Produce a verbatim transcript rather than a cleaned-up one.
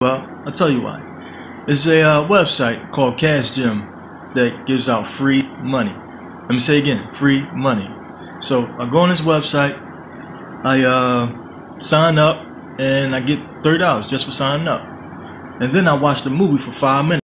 Well, I'll tell you why. It's a uh, website called CashGem that gives out free money. Let me say again, free money. So I go on this website, I uh, sign up, and I get thirty dollars just for signing up. And then I watch the movie for five minutes.